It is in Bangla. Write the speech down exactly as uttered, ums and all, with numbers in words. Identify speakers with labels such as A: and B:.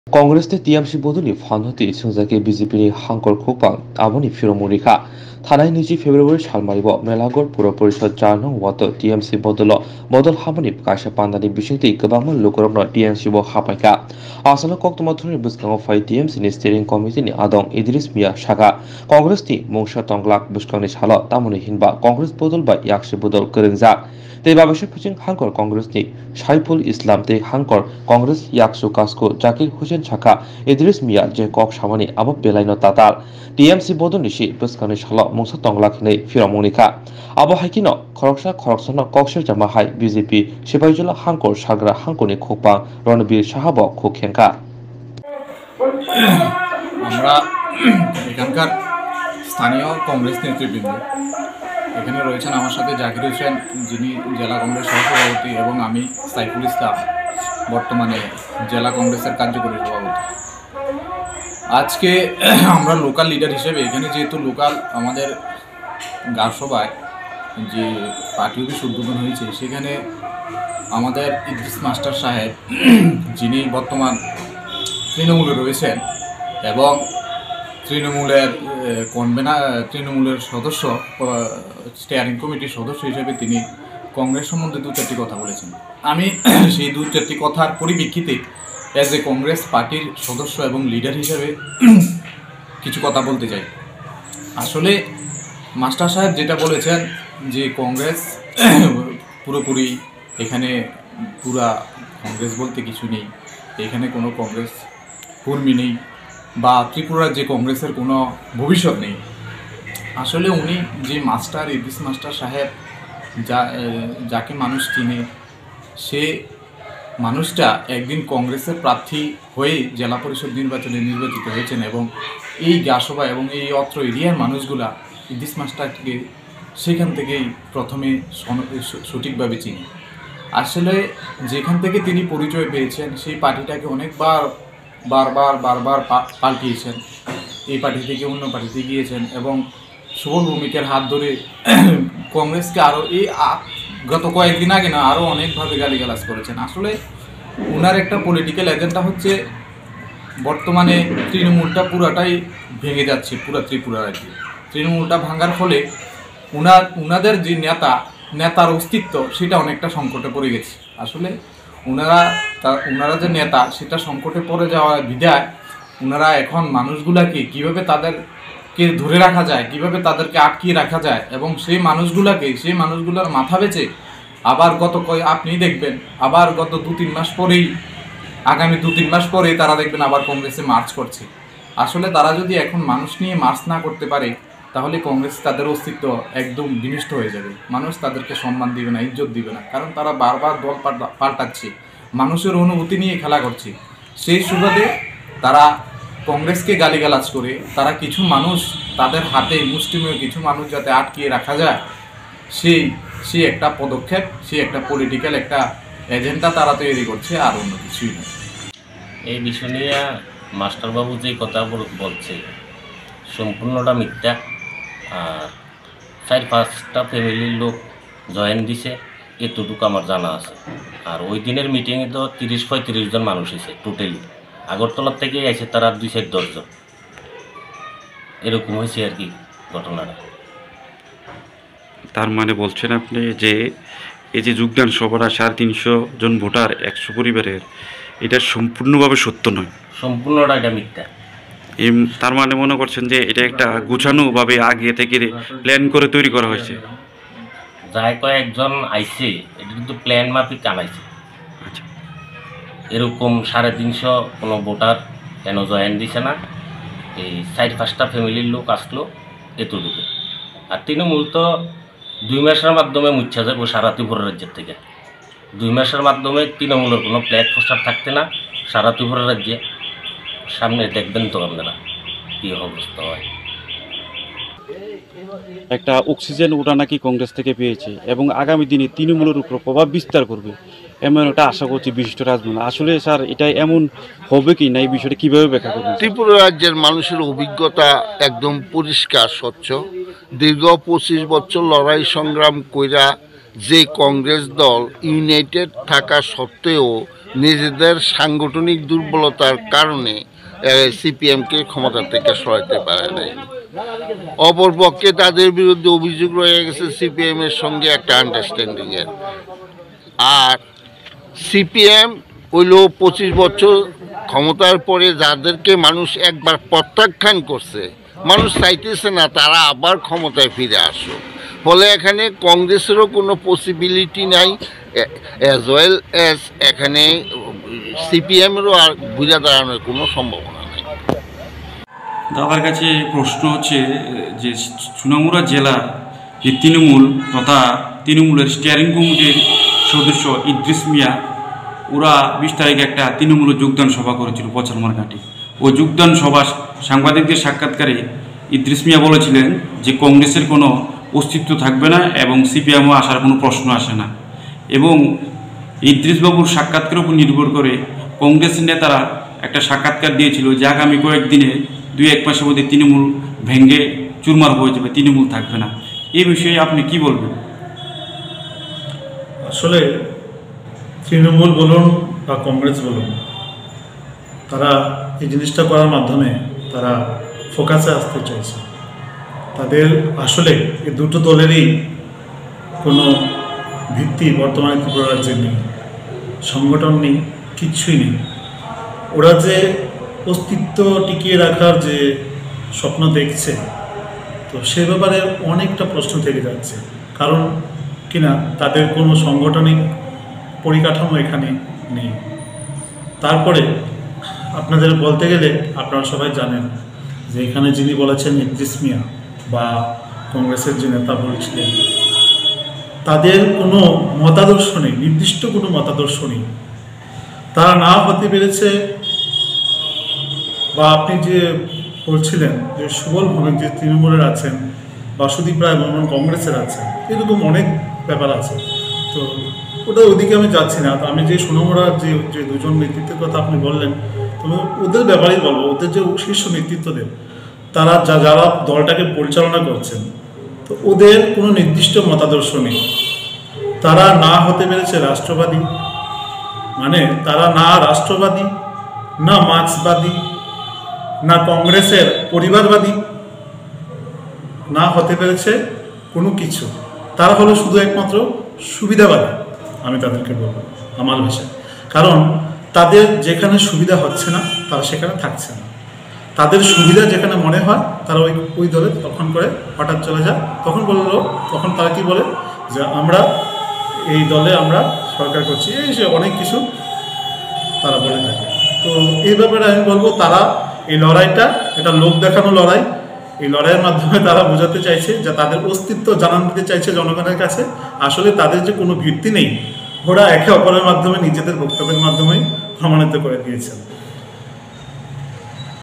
A: Congress T M C Boduni Fanhati Sunzaki বিজেপির হাঙ্কর খোপাং আবনি ফিরমুরিখা থানায় নিজি ফেব্রুয়ারি সালমারিব মেলাগড় পুর পরিষদ চার নং ওয়াত টিএমসি বদল বদল হামানি কাইসা পান্দানি বিশিংতি গোबांमोन लोकरबनो টিএমসি bo হাপাইকা আসলে কক্তমাথুনি বুসকাঙ ফাই টিএমসি नि স্টিয়ারিং কমিটিनि আদং ইদ্রিস মিয়া সাগা কংগ্রেসनि মুংসা তংলাক বুসকাংनि সাল তামনি হিনবা কংগ্রেস বদল বা ইয়াকসি বদল করংজাক Tei babashe puching Hankor Congress ni Shaiful Islam tei Hankor Congress Yaksu Kasko Zakir Hussein Chaka Idris Mia je kok samani abo belaino tatal T M C bodon nishi buskani shala mungsa tonglak nei firamonika abo haikino khoroksa khoroksano koksher jama hai B J P Sibaijula Hankor Sagra Hankoni khokpa Ronbir Sahabo khokhenka
B: আমরা এখানকার স্থানীয় কংগ্রেস নেতৃবৃন্দ এখানে রয়েছেন আমার সাথে জাকির হোসেন যিনি জেলা কংগ্রেস সভাপতি এবং আমি সাইফুল ইসলাম বর্তমানে জেলা কংগ্রেসের কার্যকরী সভাপতি। আজকে আমরা লোকাল লিডার হিসেবে এখানে যেহেতু লোকাল আমাদের গাঁওসভায় যে পার্টি অফিস উদ্বোধন হয়েছে সেখানে আমাদের ইদ্রিস মাস্টার সাহেব যিনি বর্তমান তৃণমূলে রয়েছেন এবং তৃণমূলের কনভেনার তৃণমূলের সদস্য স্টিয়ারিং কমিটির সদস্য হিসেবে তিনি কংগ্রেস সম্বন্ধে দু চারটি কথা বলেছেন। আমি সেই দু চারটি কথার পরিপ্রেক্ষিতে অ্যাজ এ কংগ্রেস পার্টির সদস্য এবং লিডার হিসেবে কিছু কথা বলতে চাই। আসলে মাস্টার সাহেব যেটা বলেছেন যে কংগ্রেস পুরোপুরি এখানে পুরা কংগ্রেস বলতে কিছু নেই, এখানে কোনো কংগ্রেস কর্মী নেই বা ত্রিপুরার যে কংগ্রেসের কোনো ভবিষ্যৎ নেই। আসলে উনি যে মাস্টার ইদ্রিস মাস্টার সাহেব যা যাকে মানুষ চিনে সে মানুষটা একদিন কংগ্রেসের প্রার্থী হয়ে জেলা পরিষদ নির্বাচনে নির্বাচিত হয়েছেন এবং এই গাঁওসভা এবং এই অত্র এরিয়ার মানুষগুলা ইদ্রিস মাস্টারকে সেখান থেকেই প্রথমে সঠিকভাবে চিনি। আসলে যেখান থেকে তিনি পরিচয় পেয়েছেন সেই পার্টিটাকে অনেকবার বারবার বারবার পাল্টিয়েছেন, এই পার্টি থেকে অন্য পার্টিতে গিয়েছেন এবং সুবল ভৌমিকের হাত ধরে কংগ্রেসকে আরও এই গত কয়েকদিন আগে না আরও অনেকভাবে গালিগালাজ করেছেন। আসলে ওনার একটা পলিটিক্যাল এজেন্ডা হচ্ছে বর্তমানে তৃণমূলটা পুরাটাই ভেঙে যাচ্ছে, পুরা ত্রিপুরা রাজ্যে তৃণমূলটা ভাঙার ফলে ওনার ওনাদের যে নেতা নেতার অস্তিত্ব সেটা অনেকটা সংকটে পড়ে গেছে। আসলে ওনারা তা ওনারা যে নেতা সেটা সংকটে পড়ে যাওয়ার বিধায় ওনারা এখন মানুষগুলাকে কিভাবে তাদেরকে ধরে রাখা যায়, কিভাবে তাদেরকে আটকিয়ে রাখা যায় এবং সেই মানুষগুলাকে সেই মানুষগুলোর মাথা বেচে আবার গত কয় আপনি দেখবেন আবার গত দু তিন মাস পরেই আগামী দু তিন মাস পরেই তারা দেখবেন আবার কংগ্রেসে মার্চ করছে। আসলে তারা যদি এখন মানুষ নিয়ে মার্চ না করতে পারে তাহলে কংগ্রেস তাদের অস্তিত্ব একদম বিনষ্ট হয়ে যাবে, মানুষ তাদেরকে সম্মান দিবে না, ইজ্জত দিবে না, কারণ তারা বারবার দল পাল্টাচ্ছে, মানুষের অনুভূতি নিয়ে খেলা করছে। সেই সুবাদে তারা কংগ্রেসকে গালিগালাজ করে তারা কিছু মানুষ তাদের হাতে মুষ্টিমেয় কিছু মানুষ যাতে আটকিয়ে রাখা যায় সেই সেই একটা পদক্ষেপ, সেই একটা পলিটিক্যাল একটা এজেন্ডা তারা তৈরি করছে, আর অন্য কিছুই না।
C: এই বিষয় নিয়ে মাস্টারবাবু যে কথা বলছে সম্পূর্ণটা মিথ্যা। আর চার পাঁচটা ফ্যামিলির লোক জয়েন দিছে এতটুকু আমার জানা আছে। আর ওই দিনের মিটিংয়ে তো তিরিশ পঁয়ত্রিশ জন মানুষ এসে টোটালি আগরতলার থেকে এসে তারা দুই চার দশজন এরকম হয়েছে আর কি ঘটনাটা।
D: তার মানে বলছেন আপনি যে এই যে যোগদান সভাটা সাড়ে তিনশো জন ভোটার একশো পরিবারের, এটা সম্পূর্ণভাবে সত্য নয়,
C: সম্পূর্ণটা এটা মিথ্যা।
D: তার মানে মনে করছেন যে এটা একটা গুছানোভাবে আগে থেকে প্ল্যান করে তৈরি করা হয়েছে?
C: যাই কয়েকজন আইছে এটা কিন্তু প্ল্যান মাফিক কামাইছে।
D: আচ্ছা,
C: এরকম সাড়ে তিনশো কোনো ভোটার কেন জয়েন দিছে না, এই চার পাঁচটা ফ্যামিলির লোক আসলো এতটুকু। আর তৃণমূল তো দুই মাসের মাধ্যমে মুচ্ছা যাবো সারা ত্রিপুরা রাজ্যের থেকে। দুই মাসের মাধ্যমে তৃণমূলের কোনো প্ল্যাট পোস্টার থাকতে না সারা ত্রিপুরা রাজ্যে। সামনে দেখবেন তো আপনারা কী অবস্থা হয়।
D: একটা অক্সিজেন ওটা নাকি কংগ্রেস থেকে পেয়েছে এবং আগামী দিনে তৃণমূলের উপর প্রভাব বিস্তার করবে এমন একটা আশা করছি বিশিষ্ট রাজনীতি। আসলে স্যার এটা এমন হবে কি না, এই বিষয়টা কীভাবে ব্যাখ্যা করবেন?
E: ত্রিপুরা রাজ্যের মানুষের অভিজ্ঞতা একদম পরিষ্কার স্বচ্ছ। দীর্ঘ পঁচিশ বছর লড়াই সংগ্রাম কইরা যে কংগ্রেস দল ইউনাইটেড থাকা সত্ত্বেও নিজেদের সাংগঠনিক দুর্বলতার কারণে সিপিএমকে ক্ষমতা থেকে সরাতে পারে নাই। অপরপক্ষে তাদের বিরুদ্ধে অভিযোগ রয়ে গেছে সিপিএম এর সঙ্গে একটা আন্ডারস্ট্যান্ডিং এর। আর সিপিএম হইল পঁচিশ বছর ক্ষমতার পরে যাদেরকে মানুষ একবার প্রত্যাখ্যান করছে, মানুষ চাইতেছে না তারা আবার ক্ষমতায় ফিরে আসুক। ফলে এখানে কংগ্রেসেরও কোনো পসিবিলিটি নাই, অ্যাজ ওয়েল অ্যাজ এখানে সিপিএমেরও আর বুঝা দাঁড়ানোর কোনো সম্ভাবনা নেই।
D: দাদার কাছে প্রশ্ন হচ্ছে যে সোনামুড়া জেলার যে তৃণমূল তথা তৃণমূলের স্টিয়ারিং কমিটির সদস্য ইদ্রিস মিয়া, ওরা বিশ তারিখে একটা তৃণমূলের যোগদান সভা করেছিল পচারমার ঘাটে। ওই যোগদান সভা সাংবাদিকদের সাক্ষাৎকারে ইদ্রিস মিয়া বলেছিলেন যে কংগ্রেসের কোনো অস্তিত্ব থাকবে না এবং সিপিএমও আসার কোনো প্রশ্ন আসে না। এবং ইদ্রিসবাবুর সাক্ষাৎকারের উপর নির্ভর করে কংগ্রেসের নেতারা একটা সাক্ষাৎকার দিয়েছিল যে আগামী কয়েকদিনে দুই এক মাসের মধ্যে তৃণমূল ভেঙে চুরমার হয়ে যাবে, তৃণমূল থাকবে না। এই বিষয়ে আপনি কি বলবেন?
F: আসলে তৃণমূল বলুন বা কংগ্রেস বলুন, তারা এই জিনিসটা করার মাধ্যমে তারা ফোকাসে আসতে চাইছে। তাদের আসলে এই দুটো দলেরই কোনো ভিত্তি বর্তমানে ত্রিপুরা রাজ্যে নেই, সংগঠন নেই, কিচ্ছুই নেই। ওরা যে অস্তিত্ব টিকিয়ে রাখার যে স্বপ্ন দেখছে, তো সে ব্যাপারে অনেকটা প্রশ্ন থেকে যাচ্ছে। কারণ কিনা তাদের কোনো সাংগঠনিক পরিকাঠামো এখানে নেই। তারপরে আপনাদের বলতে গেলে আপনারা সবাই জানেন যে এখানে যিনি বলেছেন ইদ্রিস মিয়া বা কংগ্রেসের যে নেতা বলছিলেন, তাদের কোনো মতাদর্শ নেই, নির্দিষ্ট কোনো মতাদর্শ নেই। তারা না হতে পেরেছে, বা আপনি যে বলছিলেন যে সুবল ভৌমিক যে তৃণমূলের আছেন, বাসুদীপ রায় বর্মন কংগ্রেসের আছেন, এরকম অনেক ব্যাপার আছে। তো ওটা ওদিকে আমি যাচ্ছি না। তো আমি যে সোনামুড়ার যে যে দুজন নেতৃত্বের কথা আপনি বললেন, তো ওদের ব্যাপারেই বলবো। ওদের যে শীর্ষ নেতৃত্বদের, তারা যা যারা দলটাকে পরিচালনা করছেন, তো ওদের কোনো নির্দিষ্ট মতাদর্শ নেই। তারা না হতে পেরেছে রাষ্ট্রবাদী, মানে তারা না রাষ্ট্রবাদী, না মার্ক্সবাদী, না কংগ্রেসের পরিবারবাদী, না হতে পেরেছে কোনো কিছু। তারা হলো শুধু একমাত্র সুবিধাবাদী, আমি তাদেরকে বলবো আমার ভাষায়। কারণ তাদের যেখানে সুবিধা হচ্ছে না তারা সেখানে থাকছে না। তাদের সুবিধা যেখানে মনে হয় তারা ওই ওই দলে তখন করে হঠাৎ চলে যায়। তখন বললো, তখন তারা কি বলে যে আমরা এই দলে আমরা সরকার করছি, এই যে অনেক কিছু তারা বলে থাকে। তো এই ব্যাপারে আমি বলবো তারা এই লড়াইটা, এটা লোক দেখানো লড়াই। এই লড়াইয়ের মাধ্যমে তারা বোঝাতে চাইছে যে তাদের অস্তিত্ব জানান দিতে চাইছে জনগণের কাছে। আসলে তাদের যে কোনো ভিত্তি নেই, ওরা একে অপরের মাধ্যমে নিজেদের বক্তব্যের মাধ্যমেই প্রমাণিত করে দিয়েছেন।